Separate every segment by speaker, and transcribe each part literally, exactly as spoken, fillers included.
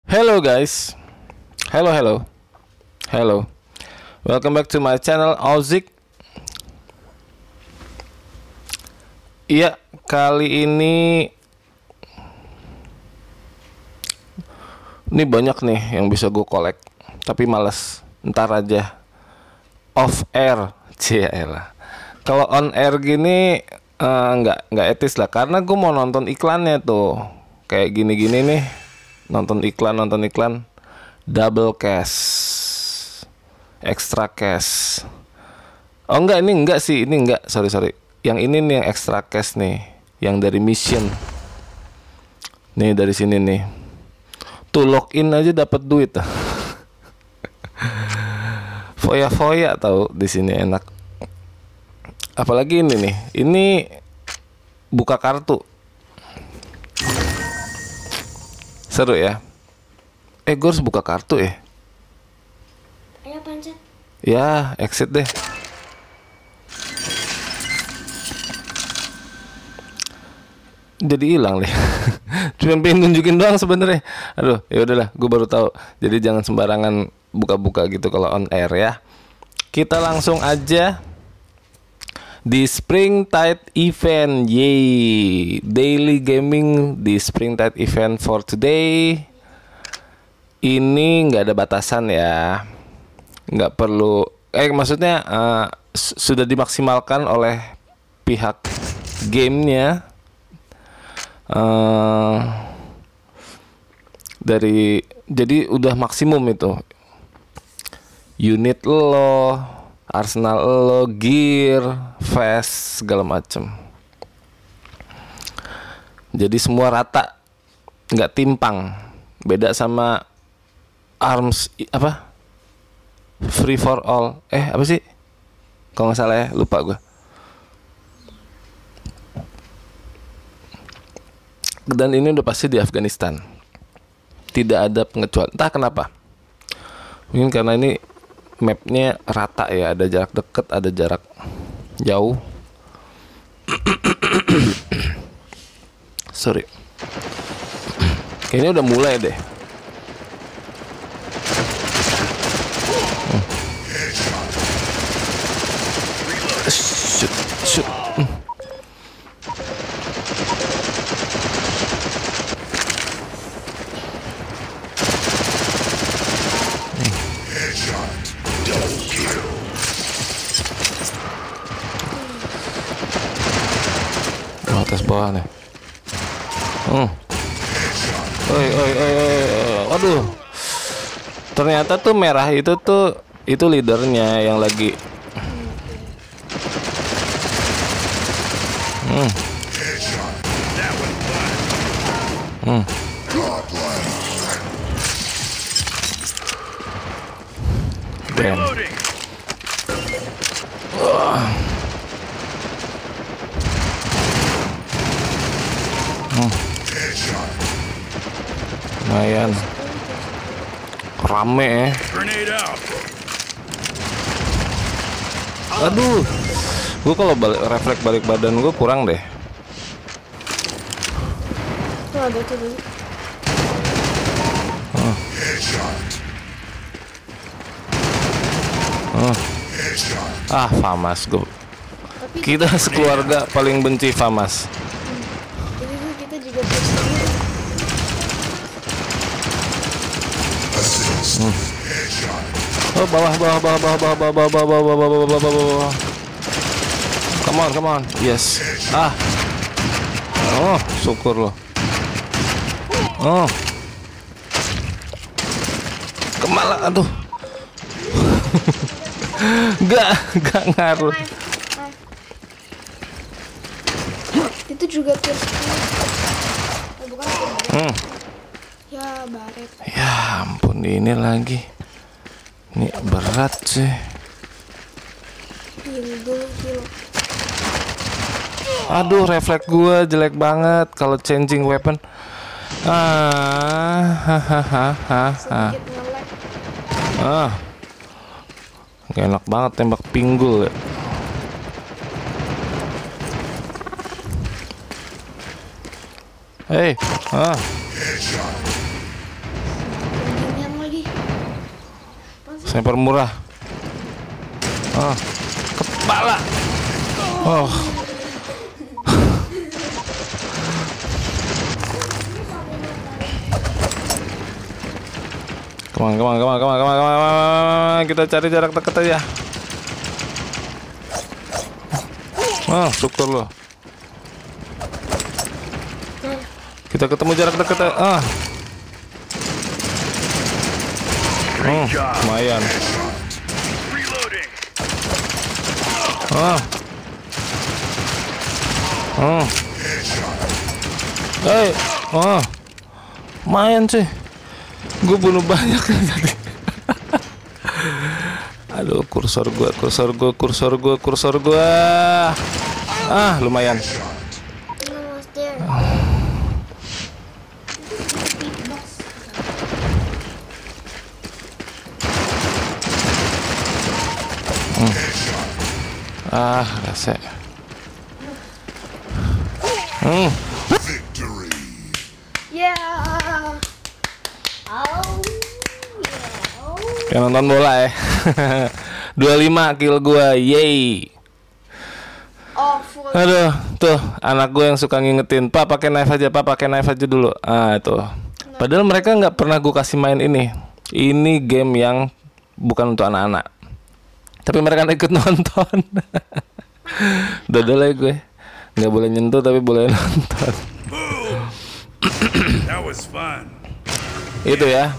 Speaker 1: Hello guys, hello hello, hello. Welcome back to my channel Auzik. Iya, kali ini ini banyak nih yang bisa gue collect, tapi males. Ntar aja, off air, cialah. Kalau on air gini uh, nggak nggak etis lah, karena gue mau nonton iklannya tuh, kayak gini-gini nih. Nonton iklan, nonton iklan double cash, extra cash. Oh enggak, ini enggak sih, ini enggak, sorry sorry. Yang ini nih yang extra cash nih, yang dari mission. Nih dari sini nih. Tuh login aja dapat duit. Foya-foya tahu di sini enak. Apalagi ini nih, ini buka kartu. Seru ya. Eh, gue harus buka kartu ya.
Speaker 2: Ayo pencet.
Speaker 1: Ya, exit deh. Jadi hilang deh. Cuma pengen tunjukin doang sebenarnya. Aduh, ya udahlah, gue baru tahu. Jadi jangan sembarangan buka-buka gitu kalau on air ya. Kita langsung aja di Springtide Event. Yeay, daily gaming di Springtide Event for today. Ini nggak ada batasan ya, nggak perlu. Eh maksudnya uh, sudah dimaksimalkan oleh pihak gamenya. Uh, dari jadi udah maksimum itu. Unit lo, Arsenal lo, gear, vest, segala macem. Jadi semua rata, nggak timpang. Beda sama arms apa? Free for all. Eh apa sih? Kalau nggak salah ya, lupa gue. Dan ini udah pasti di Afghanistan. Tidak ada pengecualian. Entah kenapa. Mungkin karena ini mapnya rata ya, ada jarak dekat, ada jarak jauh. Sorry. Kayaknya udah mulai deh. Hmm. Shoot, shoot. Hmm. Atas bawah nih. Hmm. Oi, oi, oi, oi. Waduh. Ternyata tuh merah itu tuh itu leadernya yang lagi. Hmm. Hmm. Damn. Uh. Hmm. Lumayan rame ya. Aduh, gue kalau balik refleks balik badan gue kurang deh.
Speaker 2: Tuh ada tuh dulu.
Speaker 1: Oh. Oh. Ah, Famas gue. Kita sekeluarga paling benci Famas.
Speaker 2: Jadi tuh kita juga bersendiri.
Speaker 1: Hmm. Oh bawah bawah bawah bawah bawah bawah bawah bawah bawah bawah bawah bawah bawah. Come on come on, yes. Ah. Oh syukur loh. Oh. Kemala aduh. Gak gak ngaruh.
Speaker 2: Itu juga terus. Oh, bukan.
Speaker 1: Hmm.
Speaker 2: Ya baret.
Speaker 1: Ya ampun, ini lagi. Ini berat sih.
Speaker 2: Heal dulu heal.
Speaker 1: Aduh, refleks gua jelek banget kalau changing weapon. Ah, hahaha.
Speaker 2: Sedikit nge-lag.
Speaker 1: Ah, gak enak banget tembak pinggul ya. Hei, ah. Sniper murah. Oh, kepala. Oh. Come on, come on, come on, come on, come on, come on, come on. Kita cari jarak dekat aja. Oh, syukur loh. Kita ketemu jarak dekat aja. Ah. Oh, lumayan. Oh. Oh. Hey, oh. Lumayan sih. Gue bunuh banyak tadi. Aduh, kursor gue, kursor gue, kursor gue, kursor gue. Ah, lumayan. Hmm. Ah, rasa. Hmm.
Speaker 2: Yeah. Oh, yeah.
Speaker 1: Kayak nonton bola ya. dua puluh lima kill gua, yay.
Speaker 2: Oh, full.
Speaker 1: Aduh, tuh anak gue yang suka ngingetin, "Pak, pakai knife aja, Pak, pakai knife aja dulu." Ah, tuh. Padahal mereka nggak pernah gue kasih main ini. Ini game yang bukan untuk anak-anak. Tapi mereka ikut nonton. Dodol ya gue. Nggak boleh nyentuh tapi boleh nonton.
Speaker 3: That was fun.
Speaker 1: Itu ya.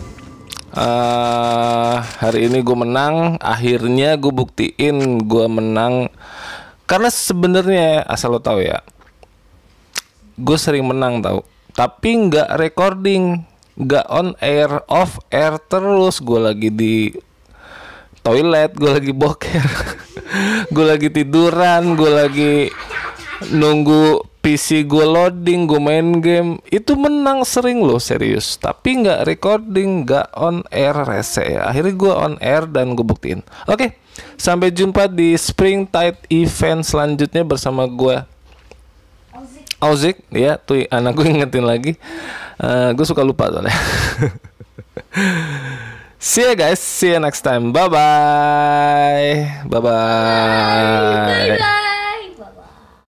Speaker 1: Uh, hari ini gue menang. Akhirnya gue buktiin gue menang. Karena sebenarnya asal lo tahu ya, gue sering menang tahu. Tapi nggak recording, nggak on air, off air terus. Gue lagi di toilet, gue lagi boker, gue lagi tiduran, gue lagi nunggu P C gue loading, gue main game. Itu menang sering loh, serius. Tapi nggak recording, nggak on air, rese ya. Akhirnya gue on air dan gue buktiin. Oke, sampai jumpa di Springtide event selanjutnya bersama gue Auzik. Ya, tuh anak gue ingetin lagi. uh, Gue suka lupa soalnya. See ya guys, see you next time. Bye bye. Bye bye.
Speaker 2: Bye bye.